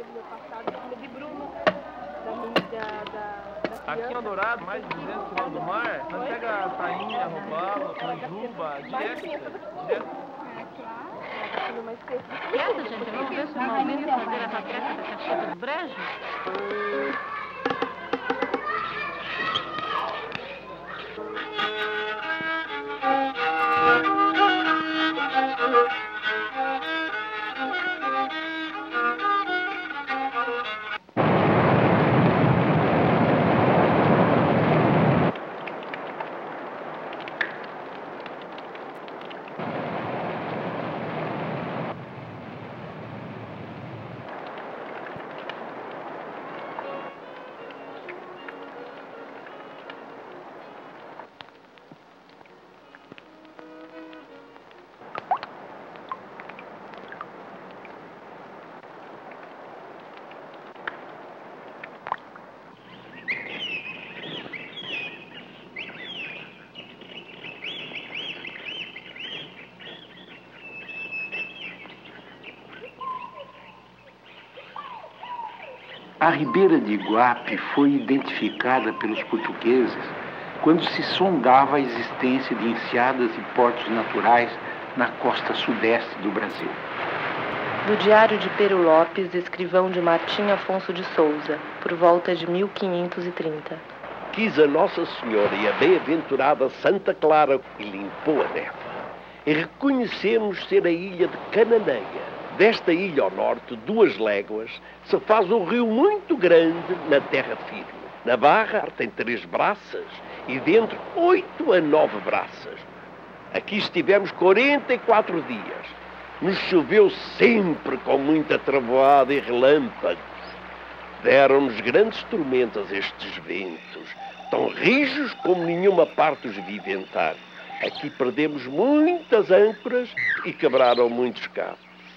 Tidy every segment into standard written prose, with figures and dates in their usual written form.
do meu passado, filha de Bruno, da Aqui em Dourado, mais de 200 quilômetros do mar, nós pega a tainha, robalo, canjuba, direto. Quieta, gente, vamos ver se o Malvino fazer a raquete da Caxias do Brejo. A Ribeira de Iguape foi identificada pelos portugueses quando se sondava a existência de enseadas e portos naturais na costa sudeste do Brasil. Do Diário de Pero Lopes, escrivão de Martim Afonso de Souza, por volta de 1530. Quis a Nossa Senhora e a bem-aventurada Santa Clara e limpou a neve. E reconhecemos ser a ilha de Cananeia. Desta ilha ao norte, 2 léguas, se faz um rio muito grande na terra firme. Na barra tem 3 braças e dentro 8 a 9 braças. Aqui estivemos 44 dias. Nos choveu sempre com muita trovoada e relâmpagos. Deram-nos grandes tormentas estes ventos, tão rijos como nenhuma parte os vi ventar. Aqui perdemos muitas âncoras e quebraram muitos cabos.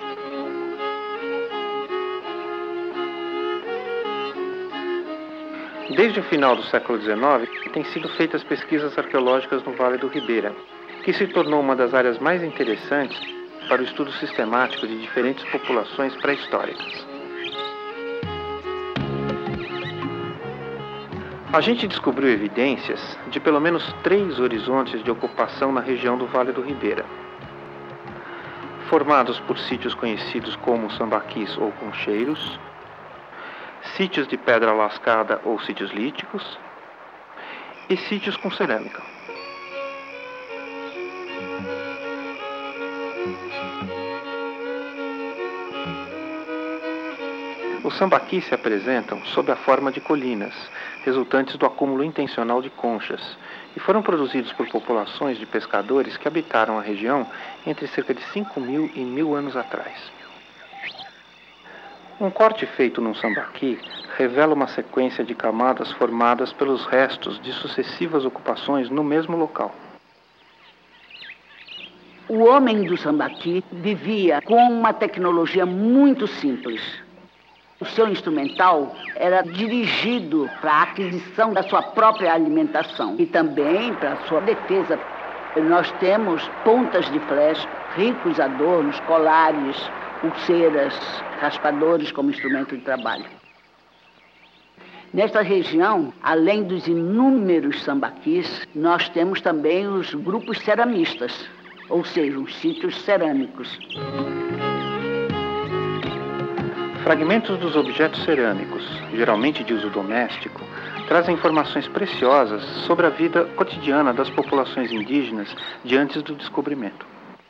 Desde o final do século XIX, têm sido feitas pesquisas arqueológicas no Vale do Ribeira, que se tornou uma das áreas mais interessantes para o estudo sistemático de diferentes populações pré-históricas. A gente descobriu evidências de pelo menos 3 horizontes de ocupação na região do Vale do Ribeira, formados por sítios conhecidos como sambaquis ou concheiros, sítios de pedra lascada ou sítios líticos e sítios com cerâmica. Os sambaquis se apresentam sob a forma de colinas, resultantes do acúmulo intencional de conchas, e foram produzidos por populações de pescadores que habitaram a região entre cerca de 5.000 e 1.000 anos atrás. Um corte feito num sambaqui revela uma sequência de camadas formadas pelos restos de sucessivas ocupações no mesmo local. O homem do sambaqui vivia com uma tecnologia muito simples. O seu instrumental era dirigido para a aquisição da sua própria alimentação e também para a sua defesa. Nós temos pontas de flecha, ricos adornos, colares, pulseiras, raspadores como instrumento de trabalho. Nesta região, além dos inúmeros sambaquis, nós temos também os grupos ceramistas, ou seja, os sítios cerâmicos. Fragmentos dos objetos cerâmicos, geralmente de uso doméstico, trazem informações preciosas sobre a vida cotidiana das populações indígenas de antes do descobrimento.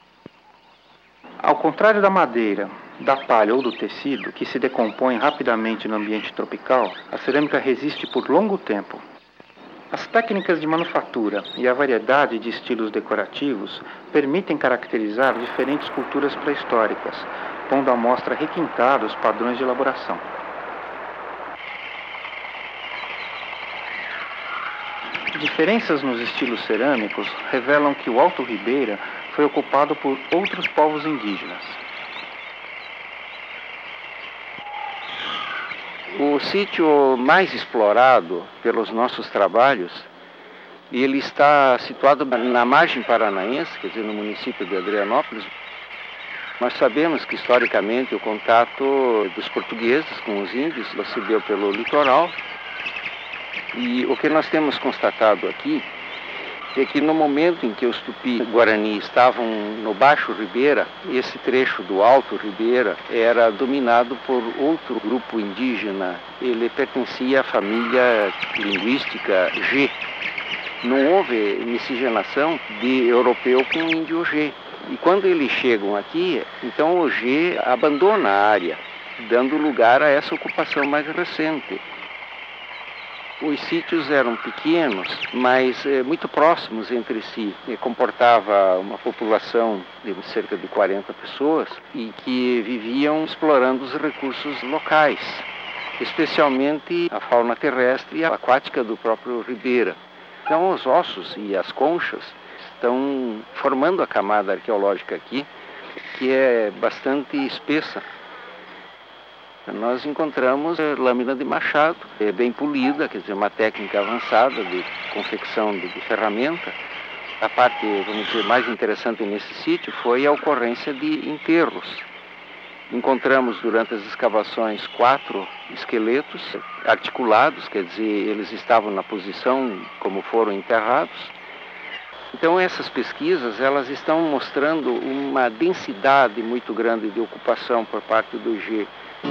Ao contrário da madeira, da palha ou do tecido, que se decompõem rapidamente no ambiente tropical, a cerâmica resiste por longo tempo. As técnicas de manufatura e a variedade de estilos decorativos permitem caracterizar diferentes culturas pré-históricas, pondo à mostra requintados padrões de elaboração. Diferenças nos estilos cerâmicos revelam que o Alto Ribeira foi ocupado por outros povos indígenas. O sítio mais explorado pelos nossos trabalhos, ele está situado na margem paranaense, quer dizer, no município de Adrianópolis. Nós sabemos que, historicamente, o contato dos portugueses com os índios se deu pelo litoral. E o que nós temos constatado aqui é que no momento em que os Tupi-Guarani estavam no Baixo Ribeira, esse trecho do Alto Ribeira era dominado por outro grupo indígena. Ele pertencia à família linguística G. Não houve miscigenação de europeu com índio G. E quando eles chegam aqui, então o G abandona a área, dando lugar a essa ocupação mais recente. Os sítios eram pequenos, mas muito próximos entre si. Comportava uma população de cerca de 40 pessoas e que viviam explorando os recursos locais, especialmente a fauna terrestre e aquática do próprio Ribeira. Então os ossos e as conchas estão formando a camada arqueológica aqui, que é bastante espessa. Nós encontramos lâmina de machado, bem polida, quer dizer, uma técnica avançada de confecção de ferramenta. A parte, vamos dizer, mais interessante nesse sítio foi a ocorrência de enterros. Encontramos durante as escavações 4 esqueletos articulados, quer dizer, eles estavam na posição como foram enterrados. Então essas pesquisas, elas estão mostrando uma densidade muito grande de ocupação por parte do G.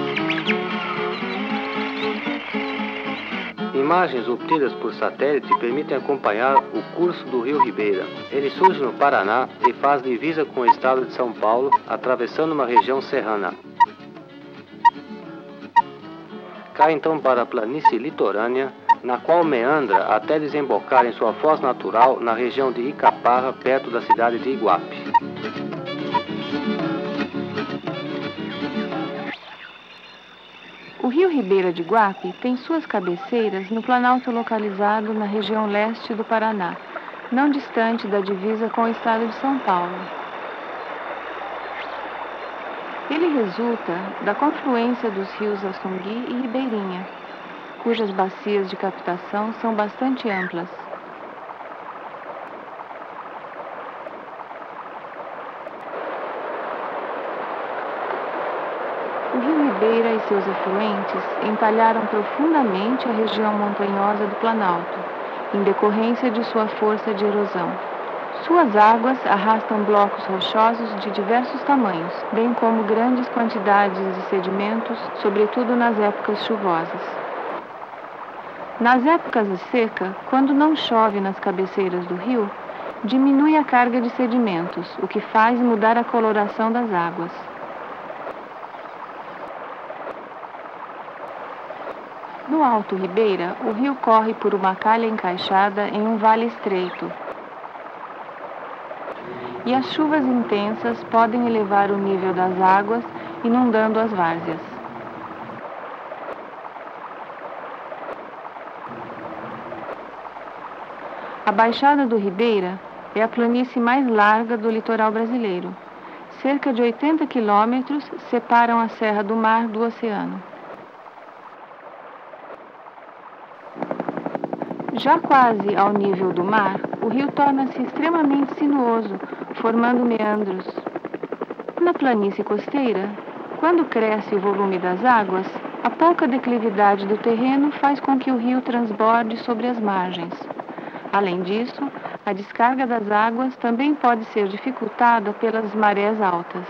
Imagens obtidas por satélite permitem acompanhar o curso do rio Ribeira. Ele surge no Paraná e faz divisa com o estado de São Paulo, atravessando uma região serrana. Cai então para a planície litorânea, na qual meandra até desembocar em sua foz natural na região de Icaparra, perto da cidade de Iguape. O rio Ribeira de Iguape tem suas cabeceiras no planalto localizado na região leste do Paraná, não distante da divisa com o estado de São Paulo. Ele resulta da confluência dos rios Açungui e Ribeirinha, cujas bacias de captação são bastante amplas. O rio Ribeira e seus efluentes entalharam profundamente a região montanhosa do Planalto, em decorrência de sua força de erosão. Suas águas arrastam blocos rochosos de diversos tamanhos, bem como grandes quantidades de sedimentos, sobretudo nas épocas chuvosas. Nas épocas de seca, quando não chove nas cabeceiras do rio, diminui a carga de sedimentos, o que faz mudar a coloração das águas. No Alto Ribeira, o rio corre por uma calha encaixada em um vale estreito. E as chuvas intensas podem elevar o nível das águas, inundando as várzeas. A Baixada do Ribeira é a planície mais larga do litoral brasileiro. Cerca de 80 quilômetros separam a Serra do Mar do oceano. Já quase ao nível do mar, o rio torna-se extremamente sinuoso, formando meandros. Na planície costeira, quando cresce o volume das águas, a pouca declividade do terreno faz com que o rio transborde sobre as margens. Além disso, a descarga das águas também pode ser dificultada pelas marés altas.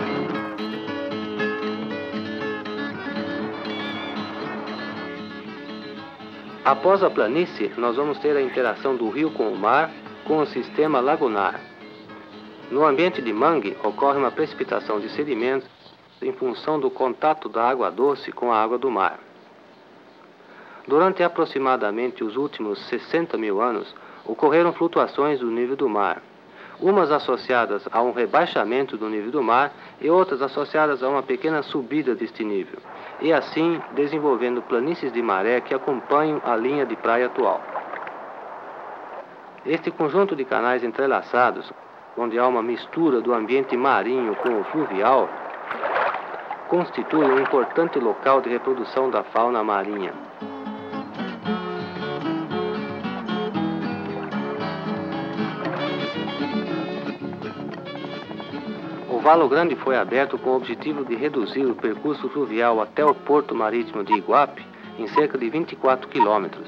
Após a planície, nós vamos ter a interação do rio com o mar, com o sistema lagunar. No ambiente de mangue, ocorre uma precipitação de sedimentos em função do contato da água doce com a água do mar. Durante aproximadamente os últimos 60 mil anos, ocorreram flutuações do nível do mar, umas associadas a um rebaixamento do nível do mar e outras associadas a uma pequena subida deste nível, e assim desenvolvendo planícies de maré que acompanham a linha de praia atual. Este conjunto de canais entrelaçados, onde há uma mistura do ambiente marinho com o fluvial, constitui um importante local de reprodução da fauna marinha. O Valo Grande foi aberto com o objetivo de reduzir o percurso fluvial até o porto marítimo de Iguape em cerca de 24 quilômetros.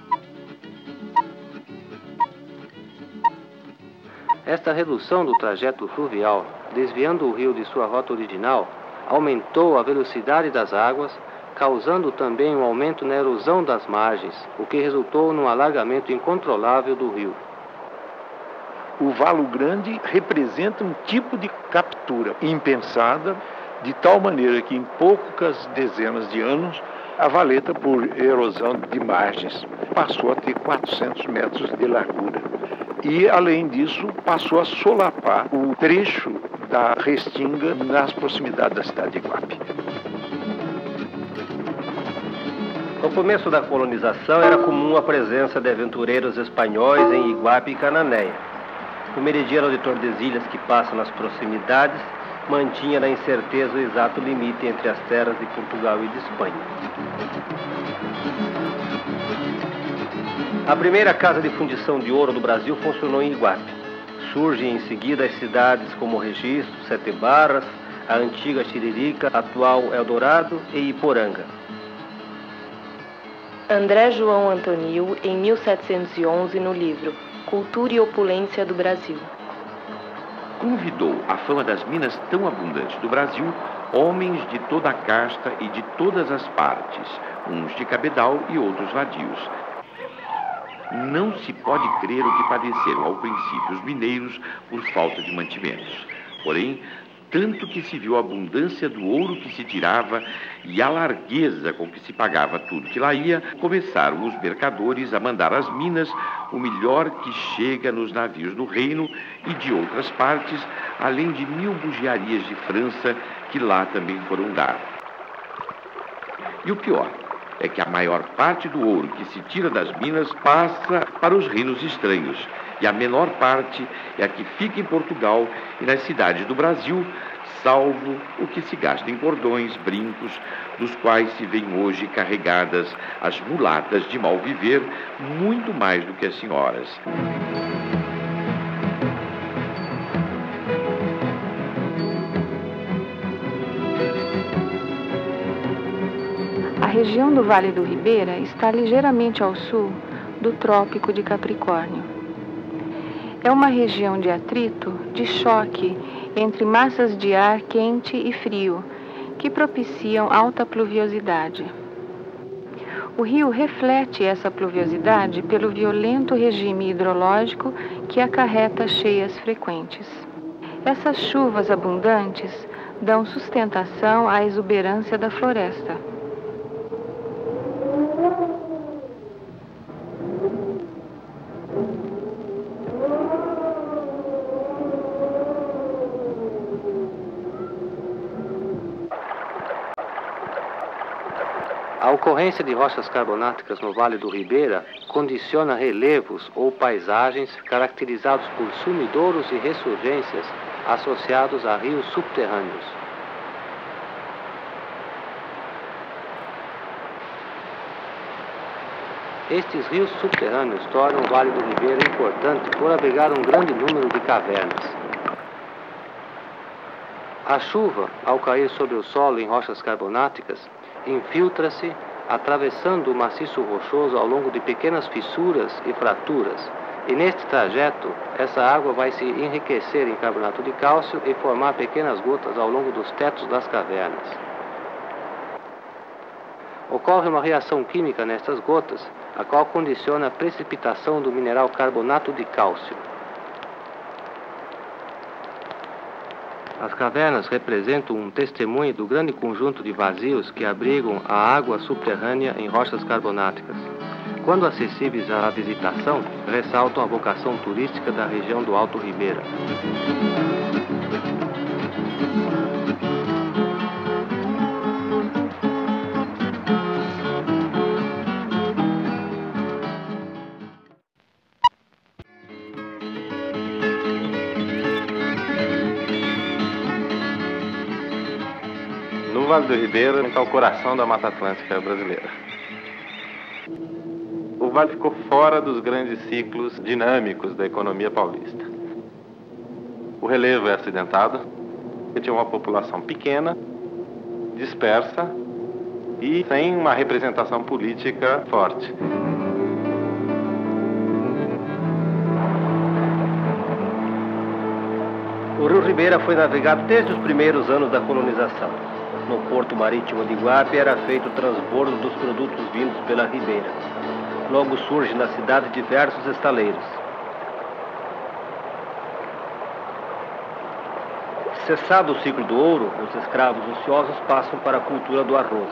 Esta redução do trajeto fluvial, desviando o rio de sua rota original, aumentou a velocidade das águas, causando também um aumento na erosão das margens, o que resultou num alargamento incontrolável do rio. O Valo Grande representa um tipo de captura impensada, de tal maneira que em poucas dezenas de anos, a valeta, por erosão de margens, passou a ter 400 metros de largura. E, além disso, passou a solapar o trecho da Restinga nas proximidades da cidade de Iguape. No começo da colonização, era comum a presença de aventureiros espanhóis em Iguape e Cananéia. O meridiano de Tordesilhas, que passa nas proximidades, mantinha na incerteza o exato limite entre as terras de Portugal e de Espanha. A primeira casa de fundição de ouro do Brasil funcionou em Iguape. Surgem em seguida as cidades como Registro, Sete Barras, a antiga Tiririca, atual Eldorado e Iporanga. André João Antonil, em 1711, no livro Cultura e Opulência do Brasil. Convidou à fama das minas tão abundantes do Brasil homens de toda a casta e de todas as partes, uns de cabedal e outros vadios. Não se pode crer o que padeceram ao princípio os mineiros por falta de mantimentos. Porém, tanto que se viu a abundância do ouro que se tirava e a largueza com que se pagava tudo que lá ia, começaram os mercadores a mandar às minas o melhor que chega nos navios do reino e de outras partes, além de 1000 bugiarias de França que lá também foram dar. E o pior é que a maior parte do ouro que se tira das minas passa para os reinos estranhos, e a menor parte é a que fica em Portugal e nas cidades do Brasil, salvo o que se gasta em cordões, brincos, dos quais se veem hoje carregadas as mulatas de mal viver, muito mais do que as senhoras. A região do Vale do Ribeira está ligeiramente ao sul do Trópico de Capricórnio. É uma região de atrito, de choque entre massas de ar quente e frio, que propiciam alta pluviosidade. O rio reflete essa pluviosidade pelo violento regime hidrológico que acarreta cheias frequentes. Essas chuvas abundantes dão sustentação à exuberância da floresta. A ocorrência de rochas carbonáticas no Vale do Ribeira condiciona relevos ou paisagens caracterizados por sumidouros e ressurgências associados a rios subterrâneos. Estes rios subterrâneos tornam o Vale do Ribeira importante por abrigar um grande número de cavernas. A chuva, ao cair sobre o solo em rochas carbonáticas, infiltra-se, atravessando o maciço rochoso ao longo de pequenas fissuras e fraturas. E neste trajeto, essa água vai se enriquecer em carbonato de cálcio e formar pequenas gotas ao longo dos tetos das cavernas. Ocorre uma reação química nestas gotas, a qual condiciona a precipitação do mineral carbonato de cálcio. As cavernas representam um testemunho do grande conjunto de vazios que abrigam a água subterrânea em rochas carbonáticas. Quando acessíveis à visitação, ressaltam a vocação turística da região do Alto Ribeira. O Vale do Ribeira está o coração da Mata Atlântica brasileira. O Vale ficou fora dos grandes ciclos dinâmicos da economia paulista. O relevo é acidentado, Tinha uma população pequena, dispersa e sem uma representação política forte. O Rio Ribeira foi navegado desde os primeiros anos da colonização. No porto marítimo de Iguape era feito o transbordo dos produtos vindos pela ribeira. Logo surgem na cidade diversos estaleiros. Cessado o ciclo do ouro, os escravos ociosos passam para a cultura do arroz.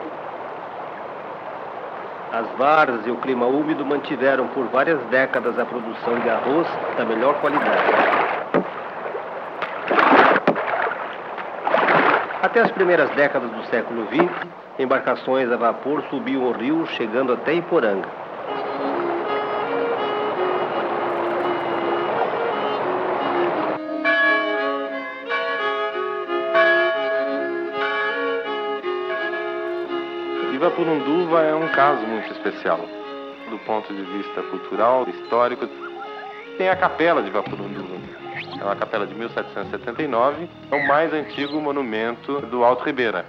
As várzeas e o clima úmido mantiveram por várias décadas a produção de arroz da melhor qualidade. Até as primeiras décadas do século XX, embarcações a vapor subiam o rio, chegando até Iporanga. Ivapurunduva é um caso muito especial, do ponto de vista cultural, histórico. Tem a capela de Ivapurunduva. É uma capela de 1779, é o mais antigo monumento do Alto Ribeira.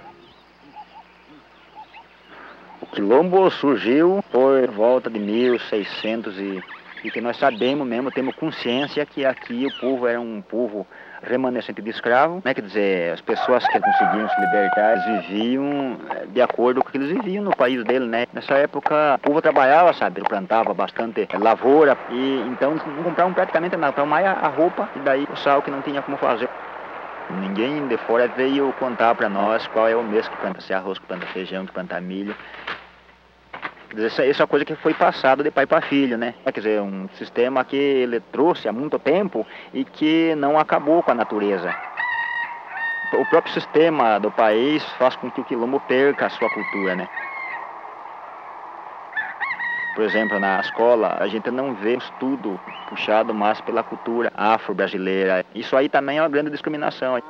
O quilombo surgiu por volta de 1600 e que nós sabemos mesmo, temos consciência que aqui o povo era um povo remanescente de escravo, né? Quer dizer, as pessoas que conseguiam se libertar, eles viviam de acordo com o que eles viviam no país dele, né? Nessa época, o povo trabalhava, sabe? Ele plantava bastante lavoura e então eles não compravam praticamente nada, então mais a roupa e daí o sal que não tinha como fazer. Ninguém de fora veio contar para nós qual é o mês que planta-se arroz, que planta feijão, que planta milho. Essa é uma coisa que foi passada de pai para filho, né? Quer dizer, um sistema que ele trouxe há muito tempo e que não acabou com a natureza. O próprio sistema do país faz com que o quilombo perca a sua cultura, né? Por exemplo, na escola, a gente não vê estudo puxado mais pela cultura afro-brasileira. Isso aí também é uma grande discriminação.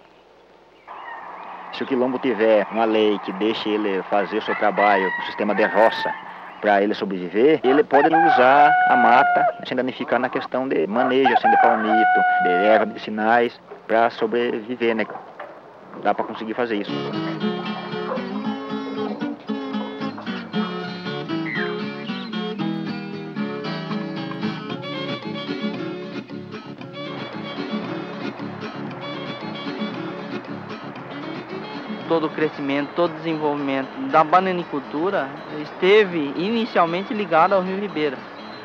Se o quilombo tiver uma lei que deixe ele fazer o seu trabalho, o sistema de roça, para ele sobreviver, ele pode usar a mata, sem danificar na questão de manejo, assim, de palmito, de ervas medicinais, para sobreviver, né? Dá para conseguir fazer isso. Todo o crescimento, todo o desenvolvimento da bananicultura esteve inicialmente ligado ao Rio Ribeira.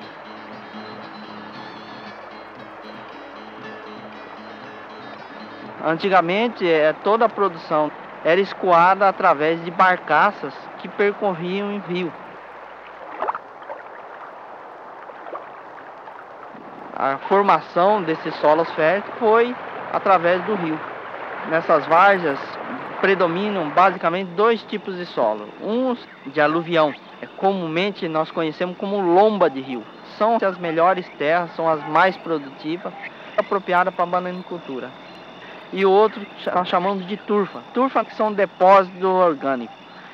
Antigamente, toda a produção era escoada através de barcaças que percorriam o rio. A formação desses solos férteis foi através do rio. Nessas várzeas predominam basicamente dois tipos de solo. Uns de aluvião, comumente nós conhecemos como lomba de rio. São as melhores terras, são as mais produtivas, apropriadas para a bananicultura. E o outro nós chamamos de turfa. Turfa que são depósitos orgânicos.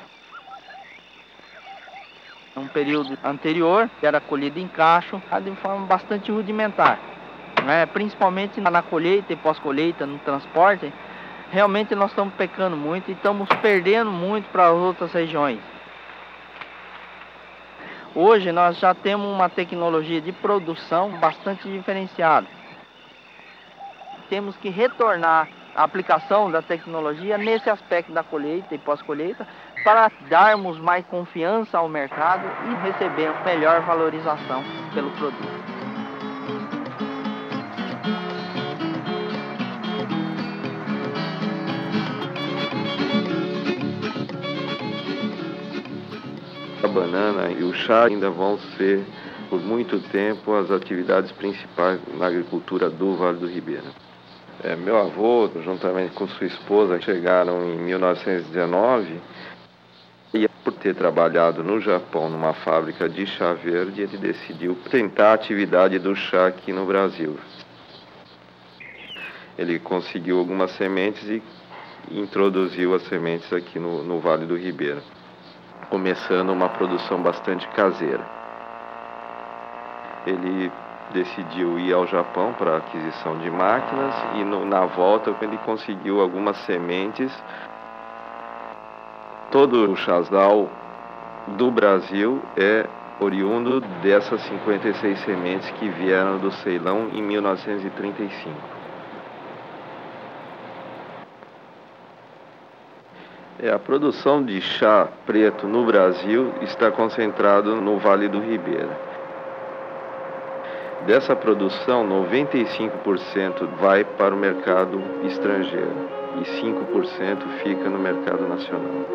No período anterior, era colhida em cacho, de forma bastante rudimentar. Principalmente na colheita e pós-colheita, no transporte, realmente nós estamos pecando muito e estamos perdendo muito para as outras regiões. Hoje nós já temos uma tecnologia de produção bastante diferenciada. Temos que retornar a aplicação da tecnologia nesse aspecto da colheita e pós-colheita para darmos mais confiança ao mercado e receber melhor valorização pelo produto. A banana e o chá ainda vão ser, por muito tempo, as atividades principais na agricultura do Vale do Ribeira. Meu avô, juntamente com sua esposa, chegaram em 1919 e, por ter trabalhado no Japão numa fábrica de chá verde, ele decidiu tentar a atividade do chá aqui no Brasil. Ele conseguiu algumas sementes e introduziu as sementes aqui no Vale do Ribeira, começando uma produção bastante caseira. Ele decidiu ir ao Japão para aquisição de máquinas e na volta ele conseguiu algumas sementes. Todo o chasdal do Brasil é oriundo dessas 56 sementes que vieram do Ceilão em 1935. A produção de chá preto no Brasil está concentrada no Vale do Ribeira. Dessa produção, 95% vai para o mercado estrangeiro e 5% fica no mercado nacional.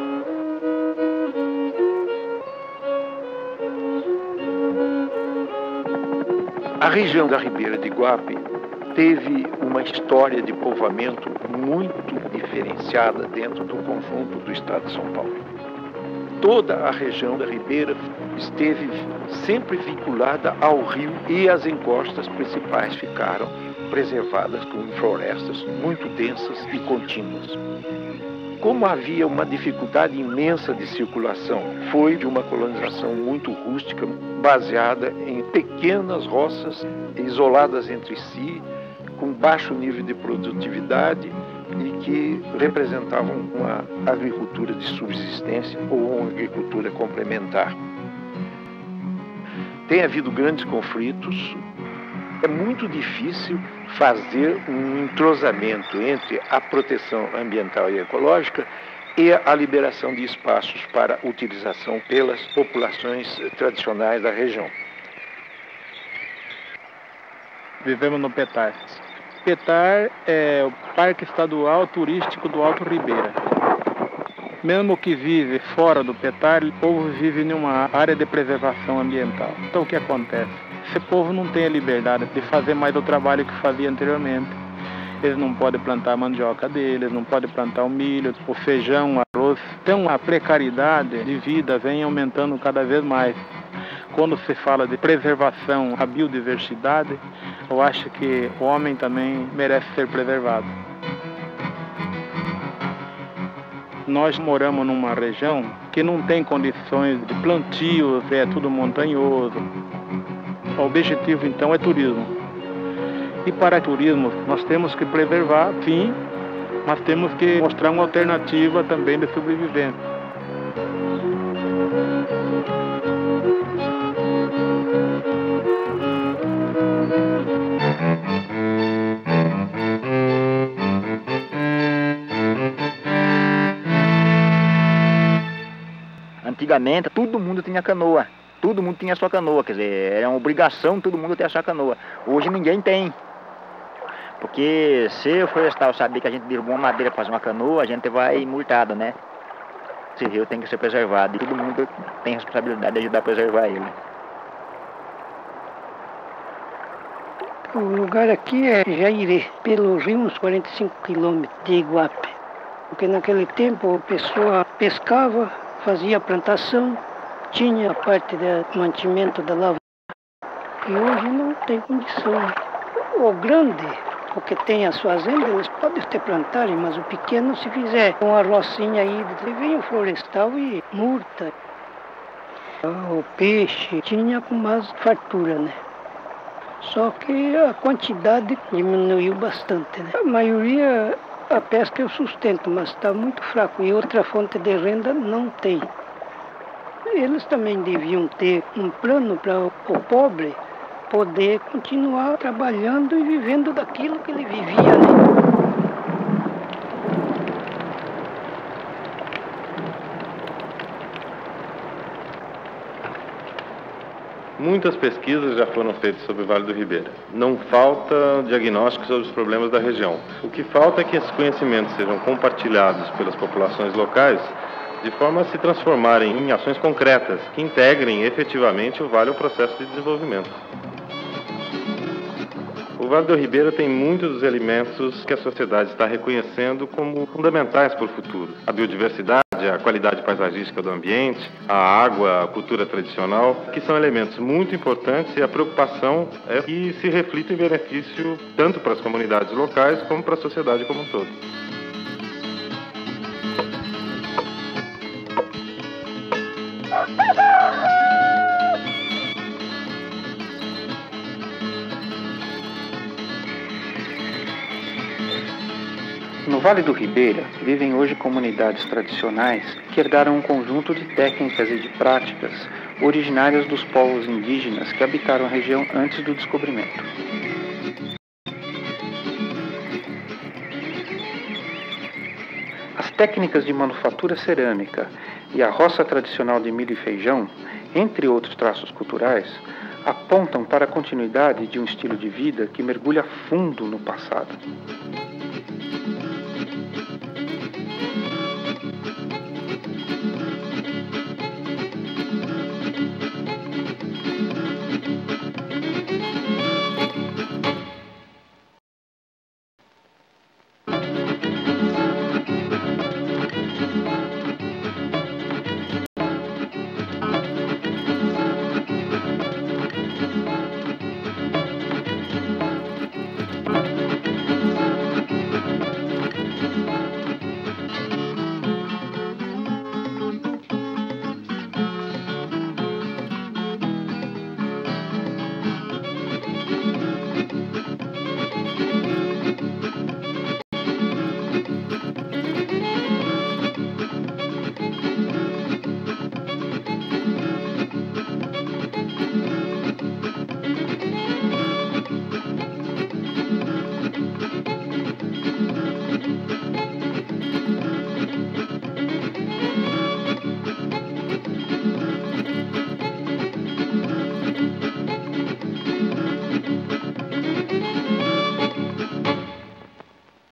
A região da Ribeira de Iguape teve uma história de povoamento muito diferenciada dentro do conjunto do estado de São Paulo. Toda a região da Ribeira esteve sempre vinculada ao rio e as encostas principais ficaram preservadas com florestas muito densas e contínuas. Como havia uma dificuldade imensa de circulação, foi de uma colonização muito rústica, baseada em pequenas roças isoladas entre si, com baixo nível de produtividade e que representavam uma agricultura de subsistência ou uma agricultura complementar. Tem havido grandes conflitos. É muito difícil fazer um entrosamento entre a proteção ambiental e ecológica e a liberação de espaços para utilização pelas populações tradicionais da região. Vivemos no Petar. Petar é o Parque Estadual Turístico do Alto Ribeira. Mesmo que vive fora do Petar, o povo vive em uma área de preservação ambiental. Então o que acontece? Esse povo não tem a liberdade de fazer mais o trabalho que fazia anteriormente. Eles não podem plantar a mandioca deles, não podem plantar o milho, o feijão, o arroz. Então a precariedade de vida vem aumentando cada vez mais. Quando se fala de preservação à biodiversidade, eu acho que o homem também merece ser preservado. Nós moramos numa região que não tem condições de plantios, é tudo montanhoso. O objetivo, então, é turismo. E para turismo, nós temos que preservar, sim, mas temos que mostrar uma alternativa também de sobrevivência. Antigamente, todo mundo tinha canoa. Todo mundo tinha sua canoa, quer dizer, era uma obrigação todo mundo ter a sua canoa. Hoje ninguém tem. Porque se o florestal saber que a gente derrubou uma madeira para fazer uma canoa, a gente vai multado, né? Esse rio tem que ser preservado e todo mundo tem a responsabilidade de ajudar a preservar ele. O lugar aqui é Jairê, pelo rio, uns 45 quilômetros de Iguape. Porque naquele tempo a pessoa pescava, fazia plantação, tinha a parte do mantimento da lavoura. E hoje não tem condição. O grande, porque tem as fazendas, eles podem até plantarem, mas o pequeno, se fizer uma rocinha aí, vem o florestal e multa. O peixe tinha com mais fartura, né? Só que a quantidade diminuiu bastante, né? A maioria, a pesca é o sustento, mas está muito fraco. E outra fonte de renda não tem. Eles também deviam ter um plano para o pobre poder continuar trabalhando e vivendo daquilo que ele vivia, né? Muitas pesquisas já foram feitas sobre o Vale do Ribeira. Não falta diagnóstico sobre os problemas da região. O que falta é que esses conhecimentos sejam compartilhados pelas populações locais de forma a se transformarem em ações concretas que integrem efetivamente o Vale ao processo de desenvolvimento. O Vale do Ribeira tem muitos dos elementos que a sociedade está reconhecendo como fundamentais para o futuro. A biodiversidade, a qualidade paisagística do ambiente, a água, a cultura tradicional, que são elementos muito importantes e a preocupação é que se reflita em benefício tanto para as comunidades locais como para a sociedade como um todo. Vale do Ribeira vivem hoje comunidades tradicionais que herdaram um conjunto de técnicas e de práticas originárias dos povos indígenas que habitaram a região antes do descobrimento. As técnicas de manufatura cerâmica e a roça tradicional de milho e feijão, entre outros traços culturais, apontam para a continuidade de um estilo de vida que mergulha fundo no passado.